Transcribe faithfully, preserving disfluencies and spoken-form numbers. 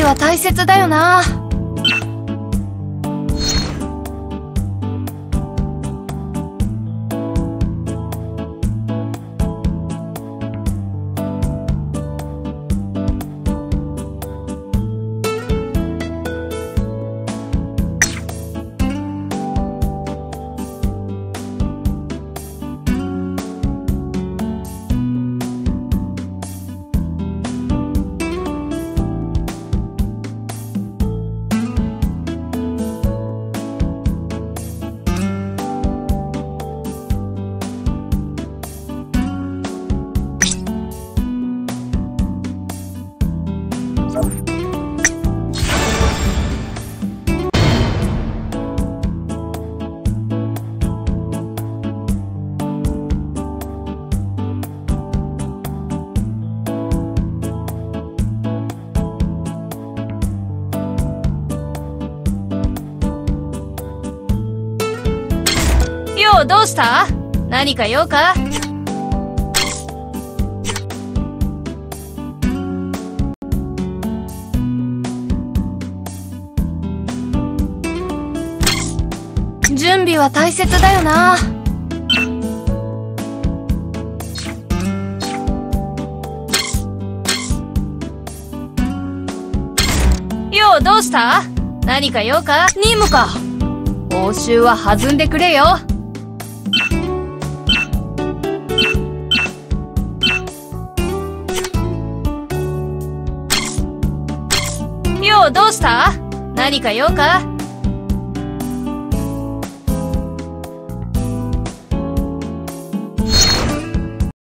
は大切だよな。よう、どうした？何か用か？準備は大切だよな。よう、どうした？何か用か？任務か。報酬は弾んでくれよ。よう、どうした？何か用か？